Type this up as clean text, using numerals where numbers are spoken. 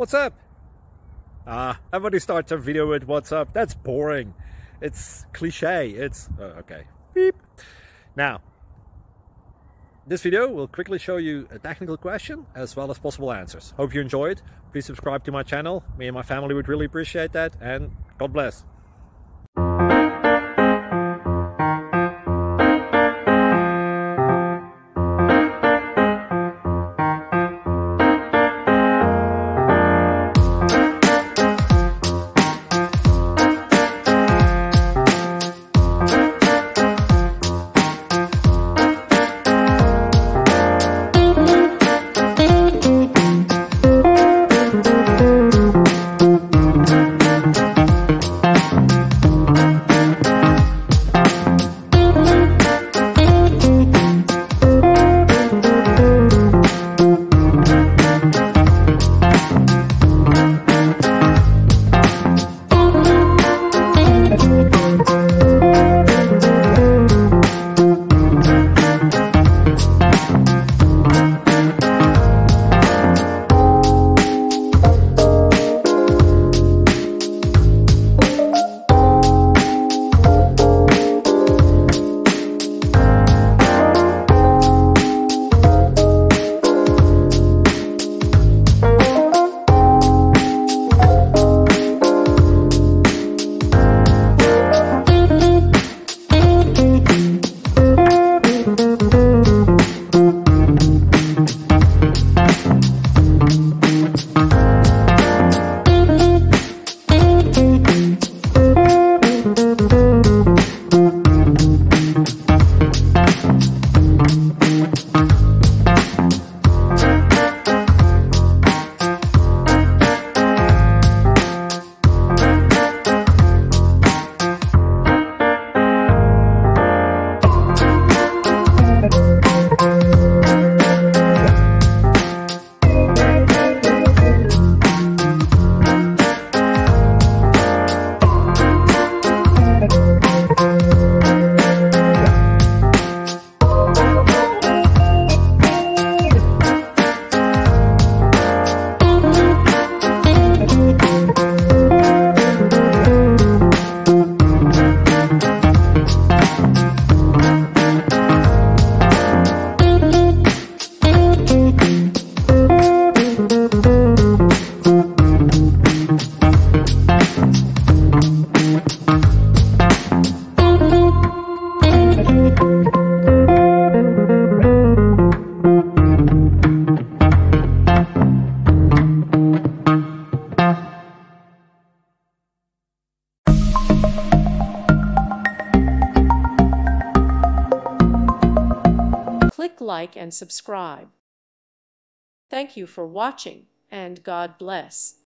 What's up? Everybody starts a video with what's up. That's boring. It's cliche. It's okay. Beep. Now, this video will quickly show you a technical question as well as possible answers. Hope you enjoyed. Please subscribe to my channel. Me and my family would really appreciate that, and God bless. Click like and subscribe. Thank you for watching, and God bless.